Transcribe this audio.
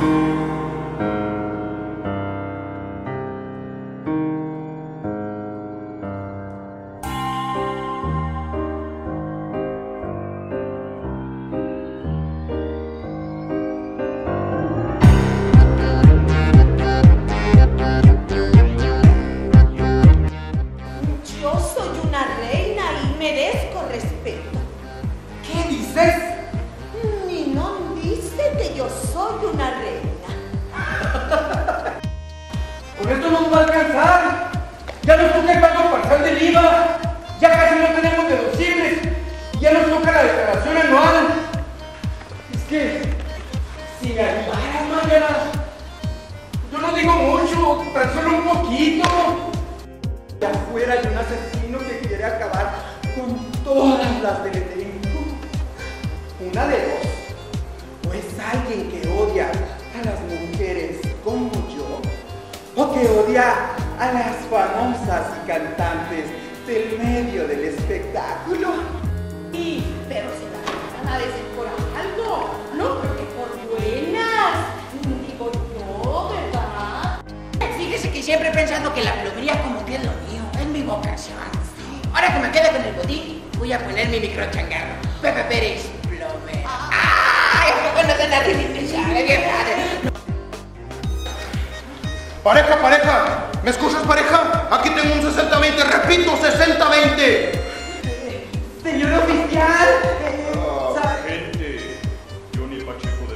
Con esto no nos va a alcanzar. Ya nos toca el pago parcial del IVA. Ya casi no tenemos deducibles. Ya nos toca la declaración anual. Es que, si me ayudaras, Mayra. Yo no digo mucho, tan solo un poquito. Ya afuera hay un asesino que quiere acabar con todas las del elenco. Una de dos. O es alguien que odia a las mujeres como yo, o que odia a las famosas y cantantes del medio del espectáculo. Sí, pero se la van a decir por algo, no creo que por buenas, digo yo, ¿verdad? Fíjese que siempre he pensado que la plomería como que es lo mío, es mi vocación. Ahora que me quede con el botín, voy a poner mi microchangarro. Pepe Pérez, plomero. ¡Ay! ¿A poco no se la resistencia? ¡Qué padre! Pareja, ¿me escuchas, pareja? Aquí tengo un 60-20, repito, 60-20. Señor oficial, Gente, Johnny Pacheco de